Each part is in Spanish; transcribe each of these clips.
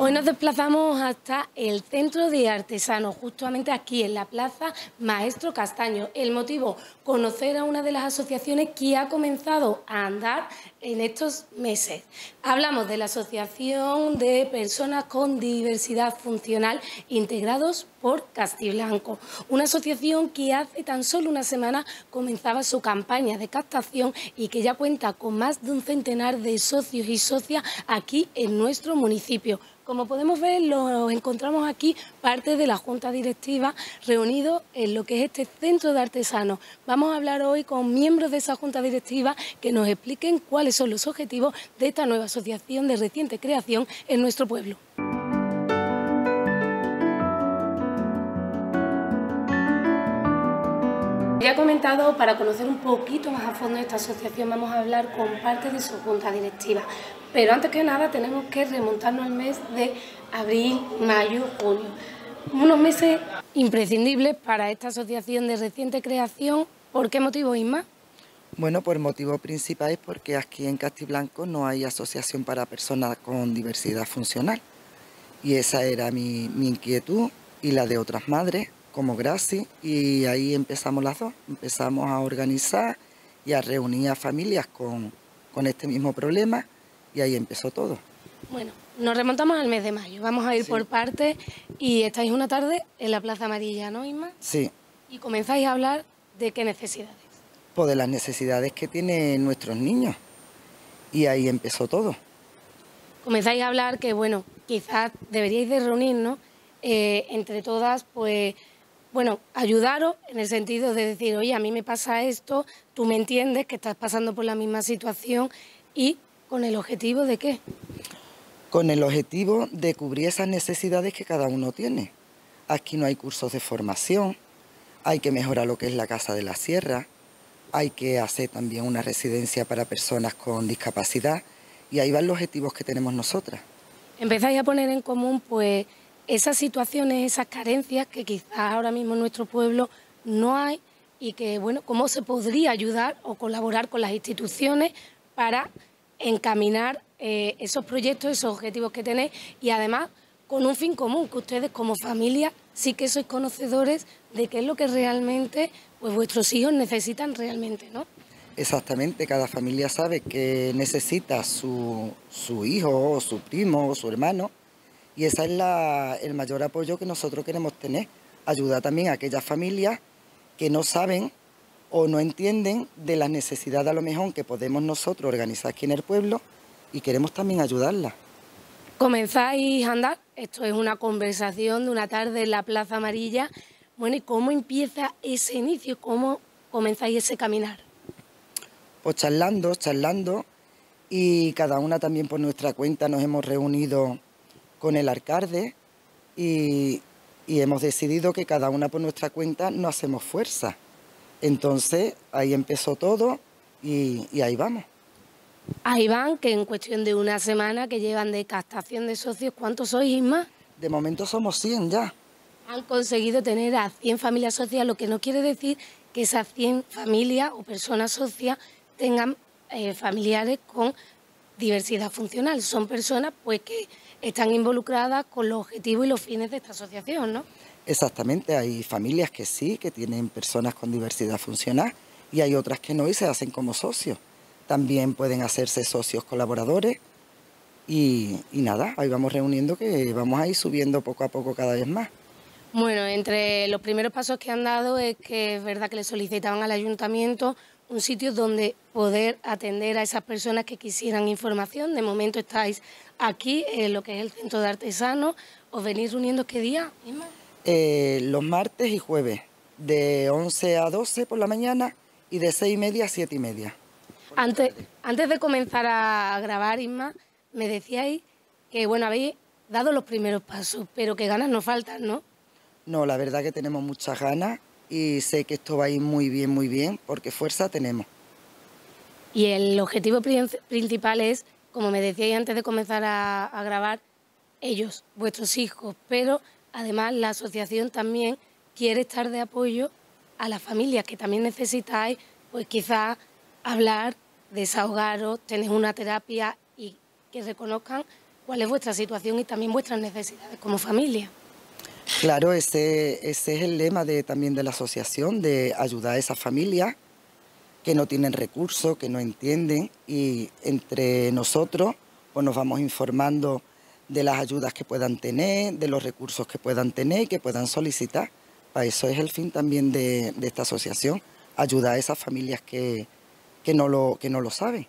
Hoy nos desplazamos hasta el Centro de Artesanos, justamente aquí en la Plaza Maestro Castaño. El motivo, conocer a una de las asociaciones que ha comenzado a andar en estos meses. Hablamos de la Asociación de Personas con Diversidad Funcional Integrados por Castiblanco, una asociación que hace tan solo una semana comenzaba su campaña de captación y que ya cuenta con más de un centenar de socios y socias aquí en nuestro municipio. Como podemos ver, los encontramos aquí parte de la Junta Directiva reunidos en lo que es este Centro de Artesanos. Vamos a hablar hoy con miembros de esa Junta Directiva que nos expliquen cuáles son los objetivos de esta nueva asociación de reciente creación en nuestro pueblo. Ya he comentado, para conocer un poquito más a fondo esta asociación vamos a hablar con parte de su Junta Directiva. Pero antes que nada tenemos que remontarnos al mes de abril, mayo, junio. Unos meses imprescindibles para esta asociación de reciente creación. ¿Por qué motivo, Isma? Bueno, por el motivo principal es porque aquí en Castiblanco no hay asociación para personas con diversidad funcional. Y esa era mi inquietud y la de otras madres, como Graci, y ahí empezamos las dos. Empezamos a organizar y a reunir a familias con este mismo problema y ahí empezó todo. Bueno, nos remontamos al mes de mayo, vamos a ir por partes y estáis una tarde en la Plaza Amarilla, ¿no, Isma? Sí. Y comenzáis a hablar de qué necesidades. Pues de las necesidades que tienen nuestros niños y ahí empezó todo. Comenzáis a hablar que, bueno, quizás deberíais de reunirnos entre todas, pues, bueno, ayudaros en el sentido de decir, oye, a mí me pasa esto, tú me entiendes que estás pasando por la misma situación y con el objetivo de ¿qué? Con el objetivo de cubrir esas necesidades que cada uno tiene. Aquí no hay cursos de formación, hay que mejorar lo que es la Casa de la Sierra, hay que hacer también una residencia para personas con discapacidad y ahí van los objetivos que tenemos nosotras. Empezáis a poner en común pues esas situaciones, esas carencias que quizás ahora mismo en nuestro pueblo no hay y que, bueno, cómo se podría ayudar o colaborar con las instituciones para encaminar esos proyectos, esos objetivos que tenéis y además con un fin común, que ustedes como familia sí que sois conocedores de qué es lo que realmente pues vuestros hijos necesitan realmente, ¿no? Exactamente, cada familia sabe que necesita su hijo o su primo o su hermano y ese es el mayor apoyo que nosotros queremos tener. Ayudar también a aquellas familias que no saben o no entienden de las necesidades a lo mejor que podemos nosotros organizar aquí en el pueblo y queremos también ayudarlas. Comenzáis a andar, esto es una conversación de una tarde en la Plaza Amarilla. Bueno, ¿y cómo empieza ese inicio? ¿Cómo comenzáis ese caminar? Pues charlando y cada una también por nuestra cuenta nos hemos reunido con el alcalde y hemos decidido que cada una por nuestra cuenta no hacemos fuerza. Entonces ahí empezó todo y ahí vamos. Ahí van, que en cuestión de una semana que llevan de captación de socios, ¿cuántos sois, Isma? De momento somos 100 ya. Han conseguido tener a 100 familias socias, lo que no quiere decir que esas 100 familias o personas socias tengan familiares con diversidad funcional. Son personas pues que están involucradas con los objetivos y los fines de esta asociación, ¿no? Exactamente, hay familias que sí, que tienen personas con diversidad funcional y hay otras que no y se hacen como socios. También pueden hacerse socios colaboradores y nada, ahí vamos reuniendo que vamos a ir subiendo poco a poco cada vez más. Bueno, entre los primeros pasos que han dado es que es verdad que le solicitaban al ayuntamiento un sitio donde poder atender a esas personas que quisieran información. De momento estáis aquí, en lo que es el Centro de Artesanos. ¿Os venís reuniendo qué día, Isma? Los martes y jueves, de 11 a 12 por la mañana y de 6:30 a 7:30. Antes de comenzar a grabar, Isma, me decíais que bueno, habéis dado los primeros pasos, pero que ganas no faltan, ¿no? No, la verdad que tenemos muchas ganas y sé que esto va a ir muy bien, porque fuerza tenemos. Y el objetivo principal es, como me decíais antes de comenzar a grabar, ellos, vuestros hijos, pero además la asociación también quiere estar de apoyo a las familias que también necesitáis, pues quizás hablar, desahogaros, tener una terapia y que reconozcan cuál es vuestra situación y también vuestras necesidades como familia. Claro, ese es el lema también de la asociación, de ayudar a esas familias que no tienen recursos, que no entienden, y entre nosotros pues nos vamos informando de las ayudas que puedan tener, de los recursos que puedan tener y que puedan solicitar. Para eso es el fin también de esta asociación, ayudar a esas familias que no lo saben.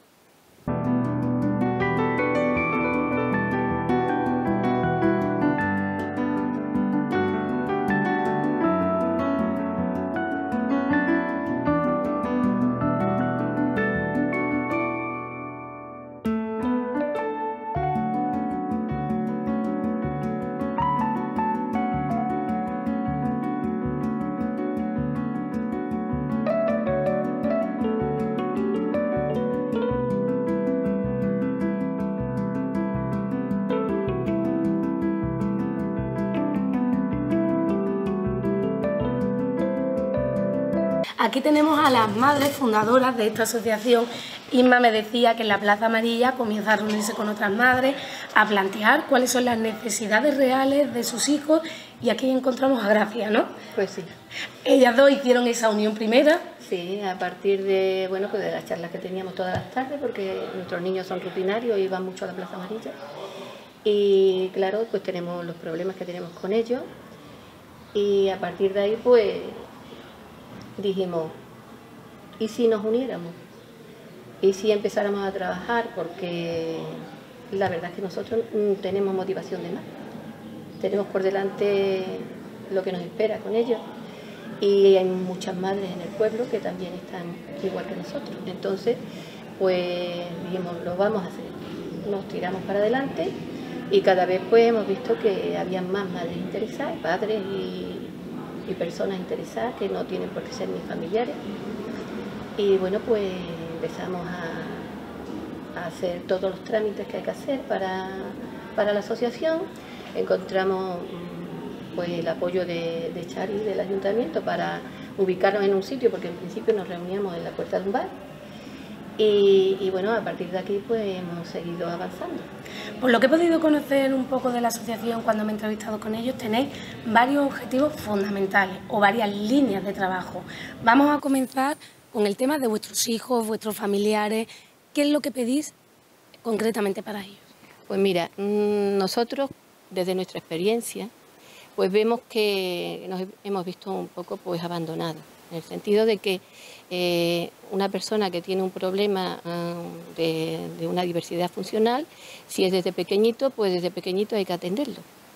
Aquí tenemos a las madres fundadoras de esta asociación. Inma me decía que en la Plaza Amarilla comienza a reunirse con otras madres, a plantear cuáles son las necesidades reales de sus hijos, y aquí encontramos a Gracia, ¿no? Pues sí. Ellas dos hicieron esa unión primera. Sí, a partir de, bueno, pues de las charlas que teníamos todas las tardes, porque nuestros niños son rutinarios y van mucho a la Plaza Amarilla. Y claro, pues tenemos los problemas que tenemos con ellos, y a partir de ahí pues dijimos, ¿y si nos uniéramos? ¿Y si empezáramos a trabajar? Porque la verdad es que nosotros tenemos motivación de más. Tenemos por delante lo que nos espera con ellos, y hay muchas madres en el pueblo que también están igual que nosotros. Entonces, pues dijimos, lo vamos a hacer. Nos tiramos para adelante y cada vez pues hemos visto que había más madres interesadas, padres y personas interesadas que no tienen por qué ser ni familiares. Y bueno, pues empezamos a hacer todos los trámites que hay que hacer para la asociación. Encontramos pues el apoyo de Chari, del ayuntamiento, para ubicarnos en un sitio, porque en principio nos reuníamos en la puerta de un bar. Y bueno, a partir de aquí pues hemos seguido avanzando. Por lo que he podido conocer un poco de la asociación cuando me he entrevistado con ellos, tenéis varios objetivos fundamentales o varias líneas de trabajo. Vamos a comenzar con el tema de vuestros hijos, vuestros familiares. ¿Qué es lo que pedís concretamente para ellos? Pues mira, nosotros desde nuestra experiencia pues vemos que nos hemos visto un poco pues abandonados, en el sentido de que una persona que tiene un problema de una diversidad funcional, si es desde pequeñito, pues desde pequeñito hay que atenderlo.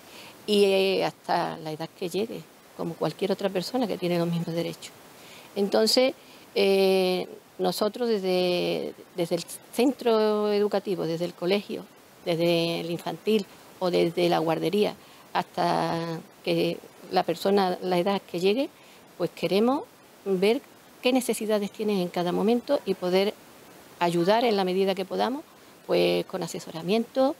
Y hasta la edad que llegue, como cualquier otra persona que tiene los mismos derechos. Entonces, nosotros desde el centro educativo, desde el colegio, desde el infantil o desde la guardería, hasta que la persona, la edad que llegue, pues queremos ver qué necesidades tienen en cada momento y poder ayudar en la medida que podamos, pues con asesoramiento,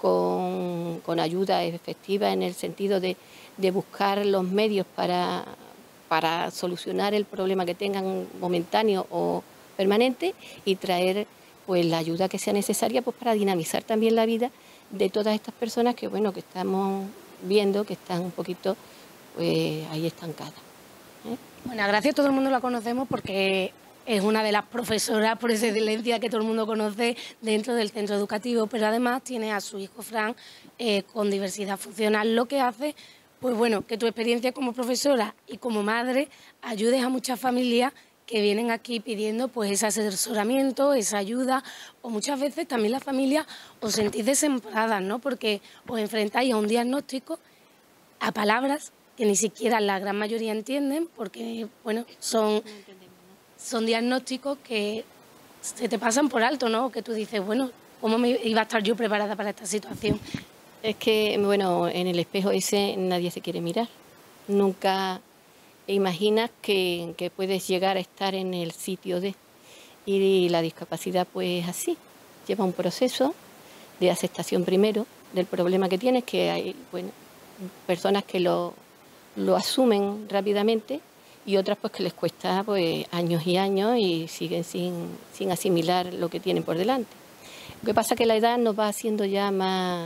con ayuda efectiva en el sentido de buscar los medios para solucionar el problema que tengan momentáneo o permanente, y traer pues la ayuda que sea necesaria pues para dinamizar también la vida de todas estas personas que bueno, que estamos viendo que están un poquito pues ahí estancadas. Bueno, a Gracia todo el mundo la conocemos porque es una de las profesoras por excelencia que todo el mundo conoce dentro del centro educativo, pero además tiene a su hijo Fran con diversidad funcional, lo que hace pues bueno, que tu experiencia como profesora y como madre ayudes a muchas familias que vienen aquí pidiendo pues ese asesoramiento, esa ayuda, o muchas veces también las familias os sentís desamparadas, ¿no? Porque os enfrentáis a un diagnóstico, a palabras que ni siquiera la gran mayoría entienden, porque bueno, son diagnósticos que se te pasan por alto, ¿no? Que tú dices, bueno, ¿cómo me iba a estar yo preparada para esta situación? Es que, bueno, en el espejo ese nadie se quiere mirar. Nunca imaginas que puedes llegar a estar en el sitio de... Y la discapacidad, pues así, lleva un proceso de aceptación primero del problema que tienes, que hay, bueno, personas que lo asumen rápidamente y otras pues que les cuesta pues años y años y siguen sin asimilar lo que tienen por delante. Lo que pasa es que la edad nos va haciendo ya más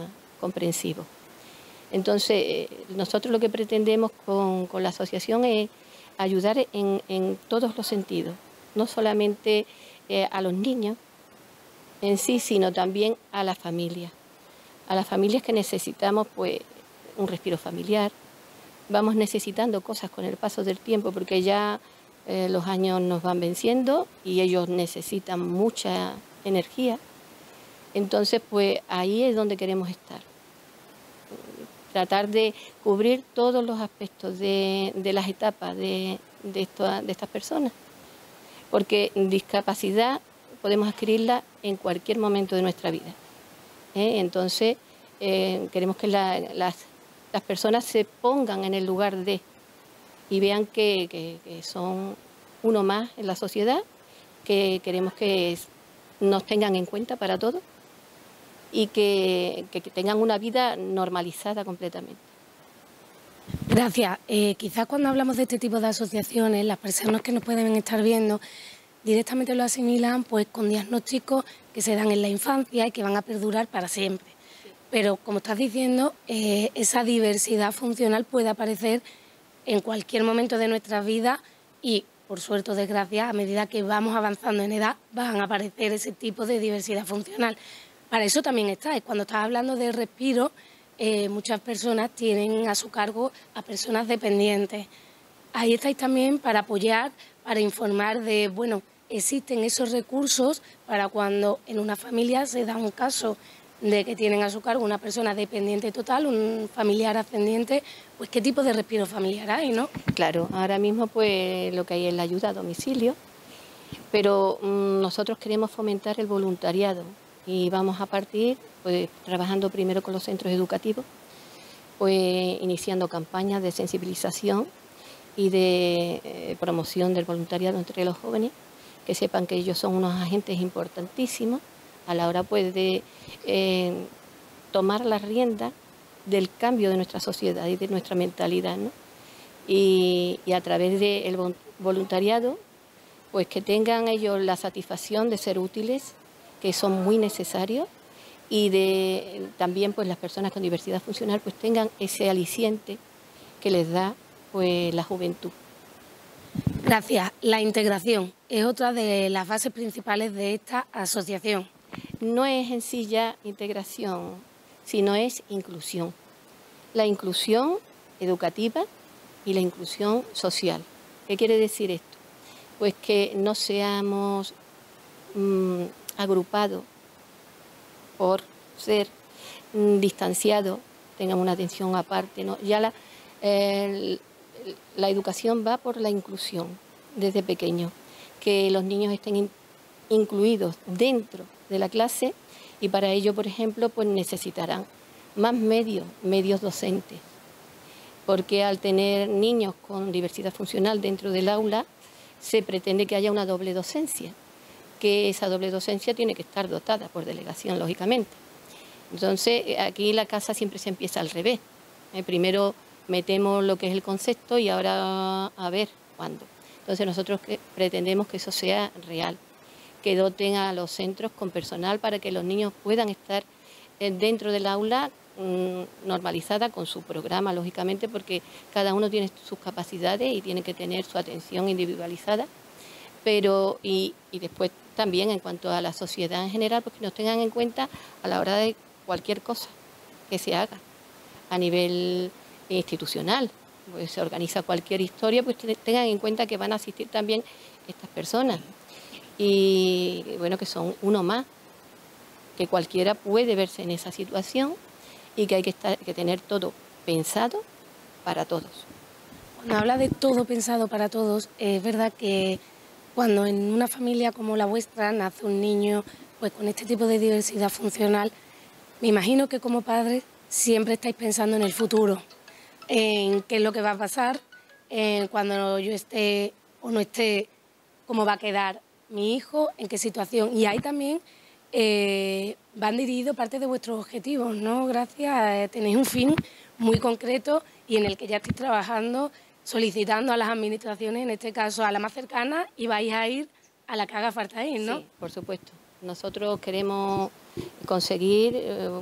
comprensivos. Entonces, nosotros lo que pretendemos con la asociación es ayudar en todos los sentidos, no solamente a los niños en sí, sino también a las familias que necesitamos pues un respiro familiar. Vamos necesitando cosas con el paso del tiempo porque ya los años nos van venciendo y ellos necesitan mucha energía. Entonces, pues ahí es donde queremos estar. Tratar de cubrir todos los aspectos de las etapas de estas personas. Porque discapacidad podemos adquirirla en cualquier momento de nuestra vida. Entonces, queremos que las personas se pongan en el lugar de y vean que son uno más en la sociedad, que queremos que nos tengan en cuenta para todo y que tengan una vida normalizada completamente. Gracias. Quizás cuando hablamos de este tipo de asociaciones, las personas que nos pueden estar viendo directamente lo asimilan pues con diagnósticos que se dan en la infancia y que van a perdurar para siempre. Pero, como estás diciendo, esa diversidad funcional puede aparecer en cualquier momento de nuestra vida y, por suerte o desgracia, a medida que vamos avanzando en edad, van a aparecer ese tipo de diversidad funcional. Para eso también estáis. Cuando estás hablando de respiro, muchas personas tienen a su cargo a personas dependientes. Ahí estáis también para apoyar, para informar de, bueno, existen esos recursos para cuando en una familia se da un caso de que tienen a su cargo una persona dependiente total, un familiar ascendiente, pues qué tipo de respiro familiar hay, ¿no? Claro, ahora mismo pues lo que hay es la ayuda a domicilio, pero nosotros queremos fomentar el voluntariado y vamos a partir pues trabajando primero con los centros educativos, pues iniciando campañas de sensibilización y de promoción del voluntariado entre los jóvenes, que sepan que ellos son unos agentes importantísimos a la hora pues de tomar la rienda del cambio de nuestra sociedad y de nuestra mentalidad, ¿no? Y a través del voluntariado, pues que tengan ellos la satisfacción de ser útiles, que son muy necesarios, y de también pues las personas con diversidad funcional pues tengan ese aliciente que les da pues la juventud. Gracias. La integración es otra de las bases principales de esta asociación. No es en sí ya integración, sino es inclusión. La inclusión educativa y la inclusión social. ¿Qué quiere decir esto? Pues que no seamos agrupados por ser distanciados, tengamos una atención aparte, ¿no? Ya la educación va por la inclusión desde pequeño, que los niños estén incluidos dentro de la clase y para ello, por ejemplo, pues necesitarán más medios docentes, porque al tener niños con diversidad funcional dentro del aula se pretende que haya una doble docencia, que esa doble docencia tiene que estar dotada por delegación, lógicamente. Entonces, aquí la casa siempre se empieza al revés. Primero metemos lo que es el concepto y ahora a ver cuándo. Entonces, nosotros pretendemos que eso sea real, que doten a los centros con personal para que los niños puedan estar dentro del aula normalizada con su programa, lógicamente, porque cada uno tiene sus capacidades y tiene que tener su atención individualizada, pero y después también en cuanto a la sociedad en general, pues que nos tengan en cuenta a la hora de cualquier cosa que se haga a nivel institucional, pues se organiza cualquier historia, pues tengan en cuenta que van a asistir también estas personas y bueno, que son uno más, que cualquiera puede verse en esa situación y que hay que tener todo pensado para todos. Cuando habla de todo pensado para todos, es verdad que cuando en una familia como la vuestra nace un niño pues con este tipo de diversidad funcional, me imagino que como padres siempre estáis pensando en el futuro, en qué es lo que va a pasar, en cuando yo esté o no esté, cómo va a quedar mi hijo, en qué situación. Y ahí también van dirigidos parte de vuestros objetivos, ¿no? Gracias, tenéis un fin muy concreto y en el que ya estáis trabajando, solicitando a las administraciones, en este caso a la más cercana, y vais a ir a la que haga falta ir, ¿no? Sí, por supuesto. Nosotros queremos conseguir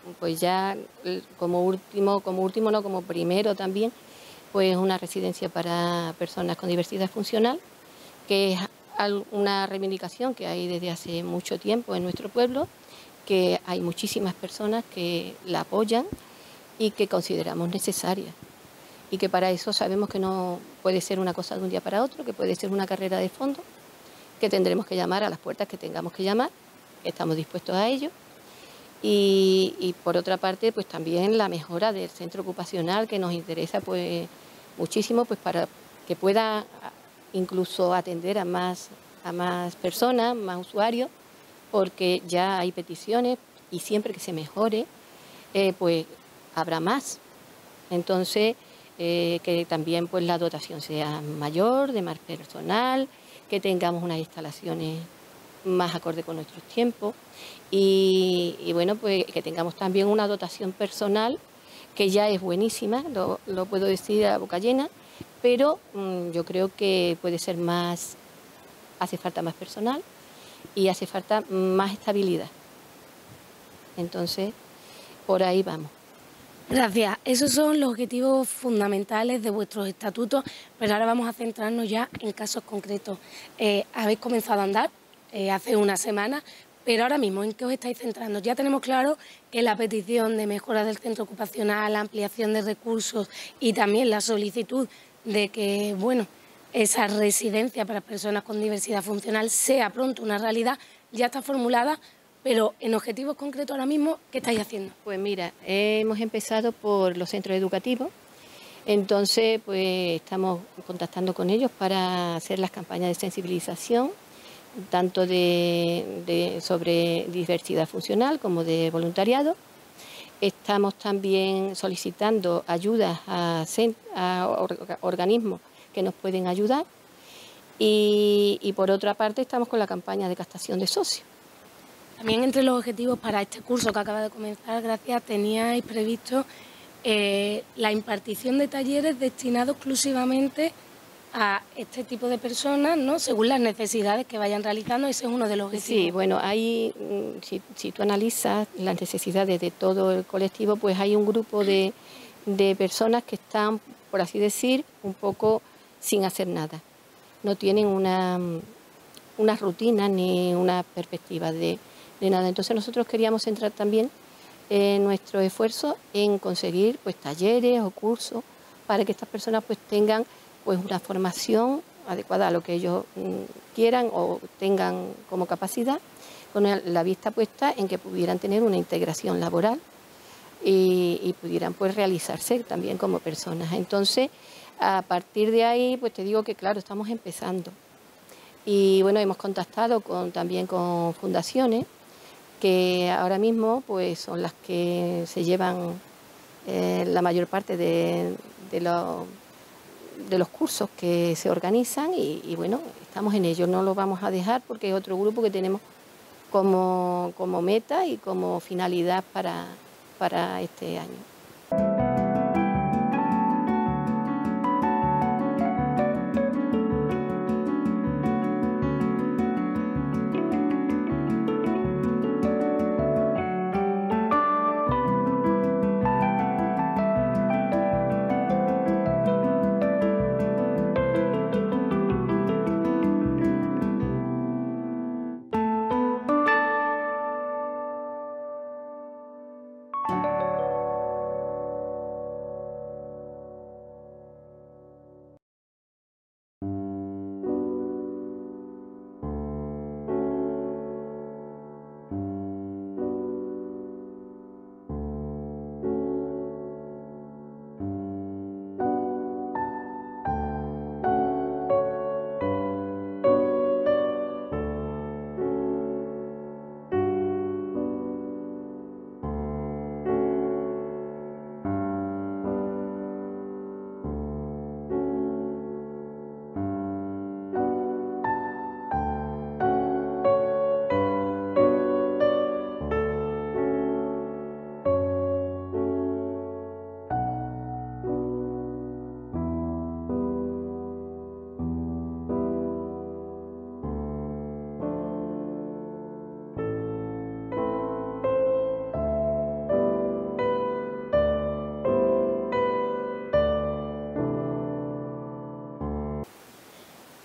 pues ya como último no, como primero también, pues una residencia para personas con diversidad funcional, que es una reivindicación que hay desde hace mucho tiempo en nuestro pueblo, que hay muchísimas personas que la apoyan y que consideramos necesaria. Y que para eso sabemos que no puede ser una cosa de un día para otro, que puede ser una carrera de fondo, que tendremos que llamar a las puertas que tengamos que llamar, que estamos dispuestos a ello. Y por otra parte, pues también la mejora del centro ocupacional, que nos interesa pues muchísimo, pues para que pueda incluso atender a más personas, más usuarios, porque ya hay peticiones y siempre que se mejore, pues habrá más. Entonces, que también pues la dotación sea mayor, de más personal, que tengamos unas instalaciones más acorde con nuestros tiempos y bueno, pues que tengamos también una dotación personal que ya es buenísima, lo puedo decir a boca llena, pero yo creo que puede ser más, hace falta más personal y hace falta más estabilidad. Entonces, por ahí vamos. Gracias. Esos son los objetivos fundamentales de vuestros estatutos, pero ahora vamos a centrarnos ya en casos concretos. Habéis comenzado a andar hace una semana, pero ahora mismo, ¿en qué os estáis centrando? Ya tenemos claro que la petición de mejora del centro ocupacional, la ampliación de recursos y también la solicitud de que, bueno, esa residencia para personas con diversidad funcional sea pronto una realidad, ya está formulada. Pero en objetivos concretos ahora mismo, ¿qué estáis haciendo? Pues mira, hemos empezado por los centros educativos, entonces pues estamos contactando con ellos para hacer las campañas de sensibilización, tanto sobre diversidad funcional como de voluntariado. Estamos también solicitando ayudas a organismos que nos pueden ayudar y por otra parte estamos con la campaña de captación de socios. También entre los objetivos para este curso que acaba de comenzar, gracias, teníais previsto la impartición de talleres destinados exclusivamente a este tipo de personas, ¿no? Según las necesidades que vayan realizando, ese es uno de los objetivos. Sí, bueno, hay, si tú analizas las necesidades de todo el colectivo, pues hay un grupo de personas que están, por así decir, un poco sin hacer nada. No tienen una rutina ni una perspectiva de nada. Entonces nosotros queríamos centrar también nuestro esfuerzo en conseguir pues talleres o cursos para que estas personas pues tengan pues una formación adecuada a lo que ellos quieran o tengan como capacidad, con la vista puesta en que pudieran tener una integración laboral y pudieran pues realizarse también como personas. Entonces, a partir de ahí, pues te digo que claro, estamos empezando. Y bueno, hemos contactado también con fundaciones que ahora mismo pues son las que se llevan la mayor parte de los cursos que se organizan y bueno, estamos en ello, no lo vamos a dejar porque es otro grupo que tenemos como meta y como finalidad para este año.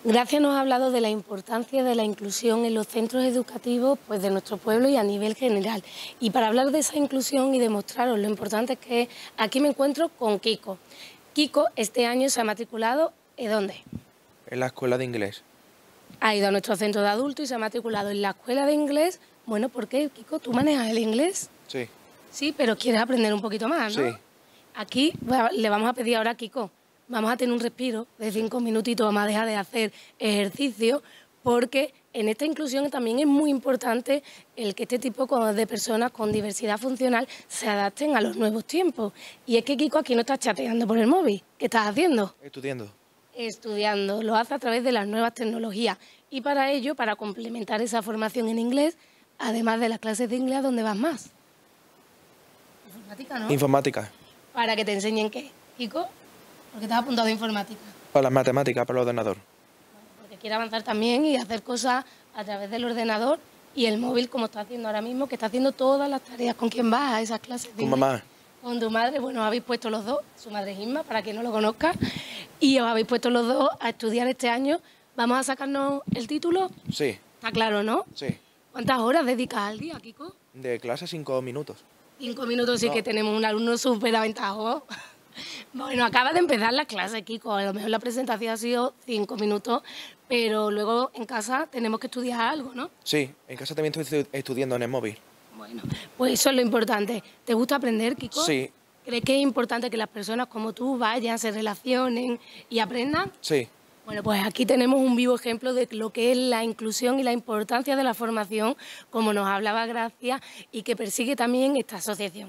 Gracia nos ha hablado de la importancia de la inclusión en los centros educativos pues, de nuestro pueblo y a nivel general. Y para hablar de esa inclusión y demostraros lo importante que es, aquí me encuentro con Kiko. Kiko este año se ha matriculado, ¿en dónde? En la escuela de inglés. Ha ido a nuestro centro de adultos y se ha matriculado en la escuela de inglés. Bueno, ¿por qué, Kiko? ¿Tú manejas el inglés? Sí. Sí, pero quieres aprender un poquito más, ¿no? Sí. Aquí le vamos a pedir ahora a Kiko, vamos a tener un respiro de 5 minutitos, vamos a dejar de hacer ejercicio, porque en esta inclusión también es muy importante el que este tipo de personas con diversidad funcional se adapten a los nuevos tiempos. Y es que Kiko aquí no está chateando por el móvil. ¿Qué estás haciendo? Estudiando. Estudiando, lo hace a través de las nuevas tecnologías. Y para ello, para complementar esa formación en inglés, además de las clases de inglés, ¿a dónde vas más? Informática, ¿no? Informática. ¿Para que te enseñen qué, Kiko? Porque te has apuntado a informática. Para las matemáticas, para el ordenador. Porque quiere avanzar también y hacer cosas a través del ordenador y el móvil, como está haciendo ahora mismo, que está haciendo todas las tareas. ¿Con quién vas a esas clases? Con mamá. Con tu madre. Bueno, os habéis puesto los dos, su madre es Isma, para quien no lo conozca, y os habéis puesto los dos a estudiar este año. ¿Vamos a sacarnos el título? Sí. Está claro, ¿no? Sí. ¿Cuántas horas dedicas al día, Kiko? De clase 5 minutos. 5 minutos sí que tenemos un alumno súper aventajado. Bueno, acaba de empezar la clase, Kiko. A lo mejor la presentación ha sido 5 minutos, pero luego en casa tenemos que estudiar algo, ¿no? Sí, en casa también estoy estudiando en el móvil. Bueno, pues eso es lo importante. ¿Te gusta aprender, Kiko? Sí. ¿Crees que es importante que las personas como tú vayan, se relacionen y aprendan? Sí. Bueno, pues aquí tenemos un vivo ejemplo de lo que es la inclusión y la importancia de la formación, como nos hablaba Gracia, y que persigue también esta asociación.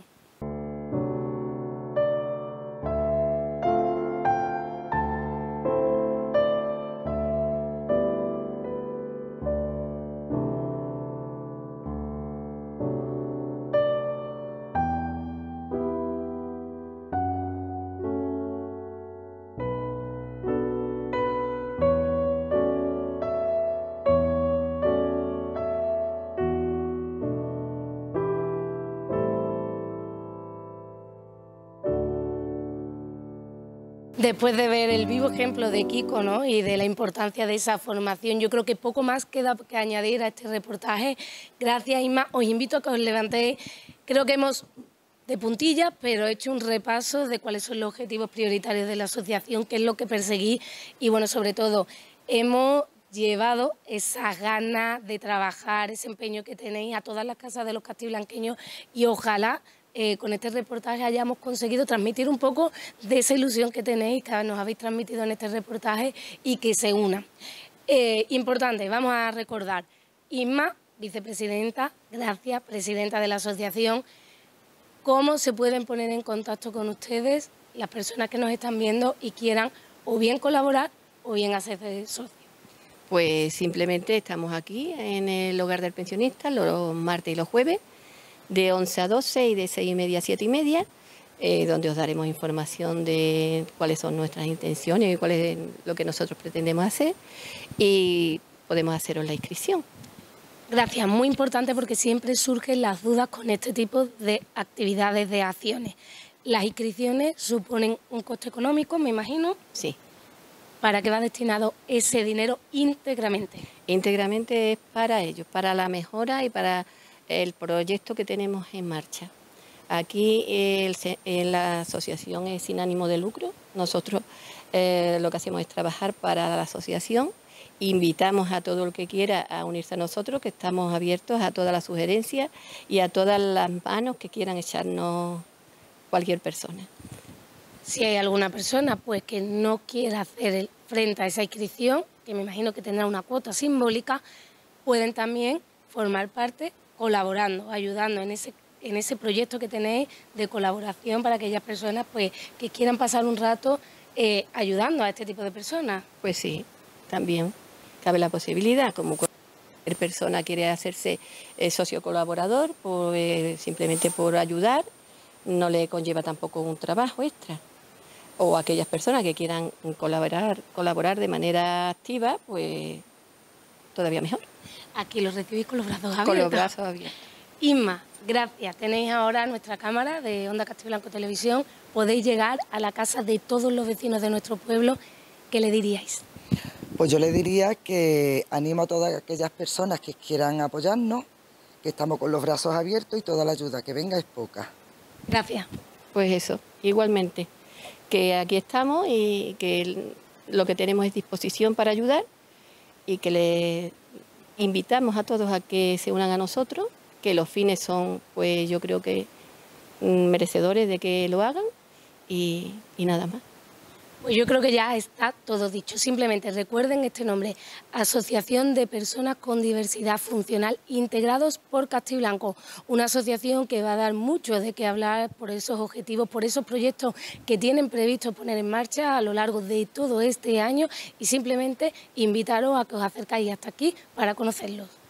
Después de ver el vivo ejemplo de Kiko, ¿no?, y de la importancia de esa formación, yo creo que poco más queda que añadir a este reportaje. Gracias, Isma. Os invito a que os levantéis. Creo que hemos, de puntillas, pero he hecho un repaso de cuáles son los objetivos prioritarios de la asociación, qué es lo que perseguís y, bueno, sobre todo, hemos llevado esas ganas de trabajar, ese empeño que tenéis a todas las casas de los castiblanqueños y ojalá con este reportaje hayamos conseguido transmitir un poco de esa ilusión que tenéis, que nos habéis transmitido en este reportaje y que se una. Importante, vamos a recordar, Isma, vicepresidenta, Gracia, presidenta de la asociación. ¿Cómo se pueden poner en contacto con ustedes las personas que nos están viendo y quieran o bien colaborar o bien hacerse socios? Pues simplemente estamos aquí en el Hogar del Pensionista los martes y los jueves, de 11 a 12 y de 6:30 a 7:30, donde os daremos información de cuáles son nuestras intenciones y cuál es lo que nosotros pretendemos hacer y podemos haceros la inscripción. Gracias, muy importante porque siempre surgen las dudas con este tipo de actividades, de acciones. Las inscripciones suponen un coste económico, me imagino. Sí. ¿Para qué va destinado ese dinero íntegramente? Íntegramente es para ellos, para la mejora y para el proyecto que tenemos en marcha. Aquí la asociación es sin ánimo de lucro. Nosotros lo que hacemos es trabajar para la asociación. Invitamos a todo el que quiera a unirse a nosotros, que estamos abiertos a todas las sugerencias y a todas las manos que quieran echarnos cualquier persona. Si hay alguna persona pues que no quiera hacer frente a esa inscripción, que me imagino que tendrá una cuota simbólica, pueden también formar parte colaborando, ayudando en ese proyecto que tenéis de colaboración para aquellas personas pues que quieran pasar un rato ayudando a este tipo de personas. Pues sí, también cabe la posibilidad, como cualquier persona quiere hacerse socio colaborador, pues simplemente por ayudar, no le conlleva tampoco un trabajo extra. O aquellas personas que quieran colaborar de manera activa, pues todavía mejor. Aquí los recibís con los brazos abiertos. Con los brazos abiertos. Isma, gracias. Tenéis ahora nuestra cámara de Onda Castiblanco Televisión. Podéis llegar a la casa de todos los vecinos de nuestro pueblo. ¿Qué le diríais? Pues yo le diría que animo a todas aquellas personas que quieran apoyarnos, que estamos con los brazos abiertos y toda la ayuda que venga es poca. Gracias. Pues eso, igualmente, que aquí estamos y que lo que tenemos es disposición para ayudar y que le invitamos a todos a que se unan a nosotros, que los fines son, pues yo creo que merecedores de que lo hagan y nada más. Pues yo creo que ya está todo dicho. Simplemente recuerden este nombre: Asociación de Personas con Diversidad Funcional Integrados por Castiblanco. Una asociación que va a dar mucho de qué hablar por esos objetivos, por esos proyectos que tienen previsto poner en marcha a lo largo de todo este año, y simplemente invitaros a que os acercáis hasta aquí para conocerlos.